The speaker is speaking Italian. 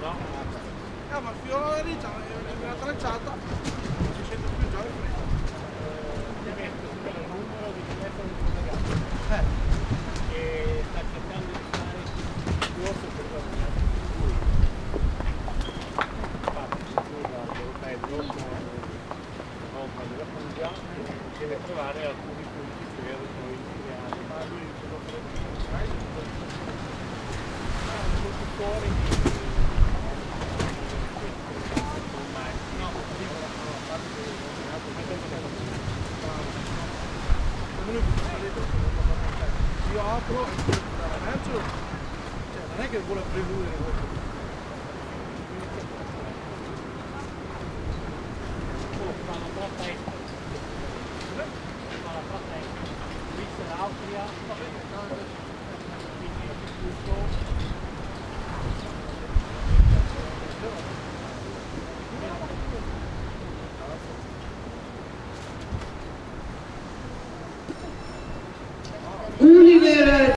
No? Ma il fiolo lì c'ha una tracciata, non si sente più già il freddo. Ti metto il numero di telefono di collegato.